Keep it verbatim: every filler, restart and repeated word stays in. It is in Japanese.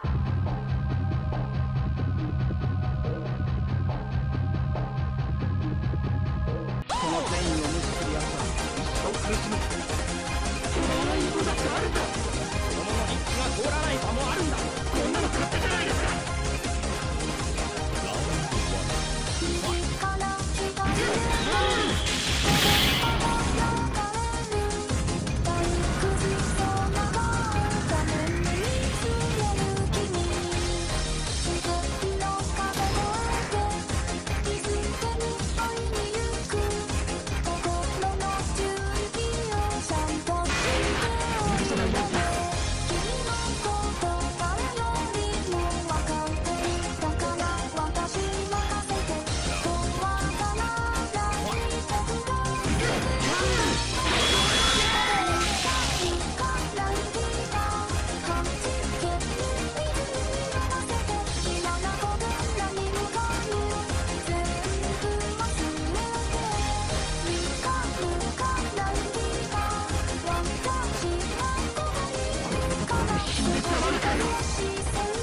この善意を無視する奴は一生苦しむ。こんなことだってあるんだ。子供の立地が通らない場もあるんだ。こんなの勝手じゃないですか。 She said